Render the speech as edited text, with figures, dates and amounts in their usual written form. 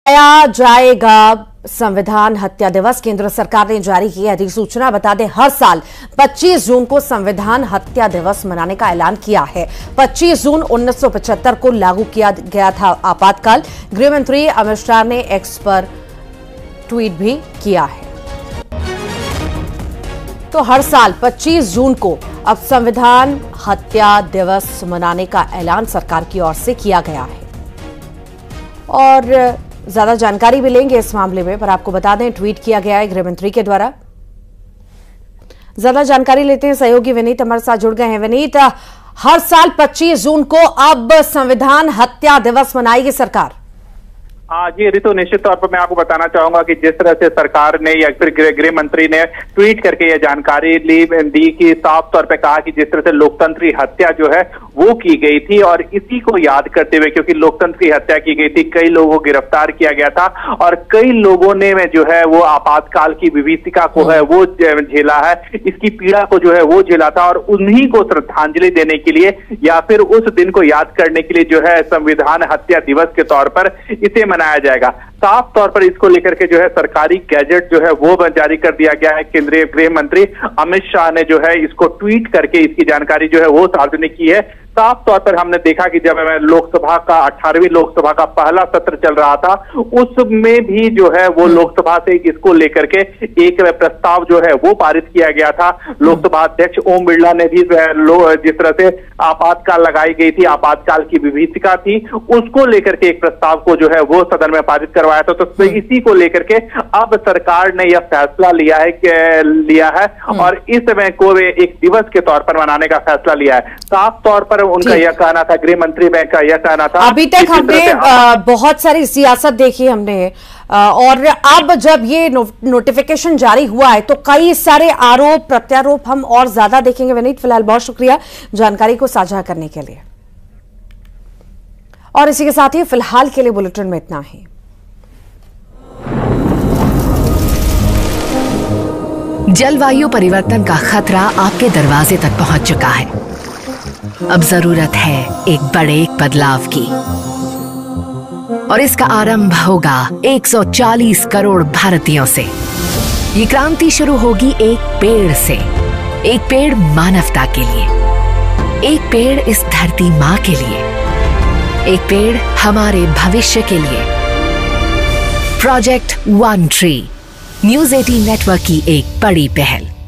मनाया जाएगा संविधान हत्या दिवस। केंद्र सरकार ने जारी की अधिसूचना। बता दें, हर साल 25 जून को संविधान हत्या दिवस मनाने का ऐलान किया है। 25 जून 1975 को लागू किया गया था आपातकाल। गृह मंत्री अमित शाह ने एक्स पर ट्वीट भी किया है। तो हर साल 25 जून को अब संविधान हत्या दिवस मनाने का ऐलान सरकार की ओर से किया गया है। और ज्यादा जानकारी भी लेंगे इस मामले में, पर आपको बता दें ट्वीट किया गया है गृह मंत्री के द्वारा। ज्यादा जानकारी लेते हैं, सहयोगी विनीत हमारे साथ जुड़ गए हैं। विनीत, हर साल 25 जून को अब संविधान हत्या दिवस मनाएगी सरकार। जी ऋतु, निश्चित तौर पर मैं आपको बताना चाहूंगा कि जिस तरह से सरकार ने या फिर गृह मंत्री ने ट्वीट करके यह जानकारी दी कि साफ तौर पे कहा कि जिस तरह से लोकतंत्र हत्या जो है वो की गई थी, और इसी को याद करते हुए, क्योंकि लोकतंत्र हत्या की गई थी, कई लोगों को गिरफ्तार किया गया था और कई लोगों ने जो है वो आपातकाल की विभीषिका को है वो झेला है, इसकी पीड़ा को जो है वो झेला था, और उन्हीं को श्रद्धांजलि देने के लिए या फिर उस दिन को याद करने के लिए जो है संविधान हत्या दिवस के तौर पर इसे मनाया जाएगा। साफ तौर पर इसको लेकर के जो है सरकारी गैजेट जो है वो जारी कर दिया गया है। केंद्रीय गृह मंत्री अमित शाह ने जो है इसको ट्वीट करके इसकी जानकारी जो है वो सार्वजनिक की है। साफ तौर पर हमने देखा कि जब लोकसभा का 18वीं लोकसभा का पहला सत्र चल रहा था, उसमें भी जो है वो लोकसभा से इसको लेकर के एक प्रस्ताव जो है वो पारित किया गया था। लोकसभा अध्यक्ष ओम बिरला ने भी जिस तरह से आपातकाल लगाई गई थी, आपातकाल की विभीषिका थी, उसको लेकर के एक प्रस्ताव को जो है वो सदन में पारित करवाया था। तो इसी को लेकर के अब सरकार ने यह फैसला लिया है और इस समय को एक दिवस के तौर पर मनाने का फैसला लिया है। साफ तौर पर उनका यह कहना था, गृह मंत्री का यह कहना था। अभी तक हमने बहुत सारी सियासत देखी हमने, और अब जब ये नोटिफिकेशन जारी हुआ है तो कई सारे आरोप प्रत्यारोप हम और ज्यादा देखेंगे। विनीत, फिलहाल बहुत शुक्रिया जानकारी को साझा करने के लिए। और इसी के साथ ही फिलहाल के लिए बुलेटिन में इतना ही। जलवायु परिवर्तन का खतरा आपके दरवाजे तक पहुंच चुका है। अब जरूरत है एक बड़े बदलाव की, और इसका आरंभ होगा 140 करोड़ भारतीयों से। ये क्रांति शुरू होगी एक पेड़ से। एक पेड़ मानवता के लिए, एक पेड़ इस धरती माँ के लिए, एक पेड़ हमारे भविष्य के लिए। Project one tree, news 18 network की एक बड़ी पहल।